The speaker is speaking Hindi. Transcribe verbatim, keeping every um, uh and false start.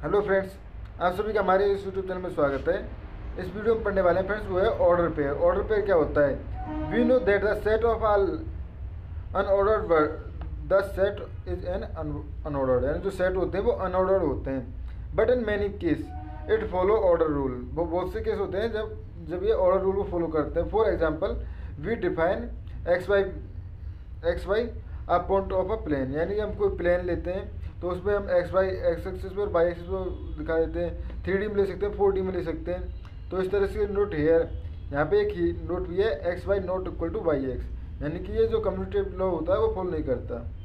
हेलो फ्रेंड्स, आप सभी का हमारे इस यूट्यूब चैनल में स्वागत है। इस वीडियो में पढ़ने वाले हैं फ्रेंड्स वो है ऑर्डर पेयर। ऑर्डर पेयर क्या होता है? We know that the set of all unordered word, the set is an unordered, यानी जो सेट होते हैं वो अनऑर्डर्ड होते हैं। But in many case it follow order rule. वो बहुत से केस होते हैं जब जब ये ऑर्डर रूल को फॉलो करते हैं। For example, we define X Y X Y a point of a plane, यानी कि हम कोई प्लेन लेते हैं तो उसमें हम एक्स वाई एक्स एक्सिस पर वाई एक्सिस पर दिखा देते हैं। थ्री डी में ले सकते हैं, फोर डी में ले सकते हैं। तो इस तरह से नोट हेयर, यहाँ पे एक ही नोट भी है, X Y not equal to Y X, यानी कि ये जो कम्यूटेटिव लॉ होता है वो फॉलो नहीं करता।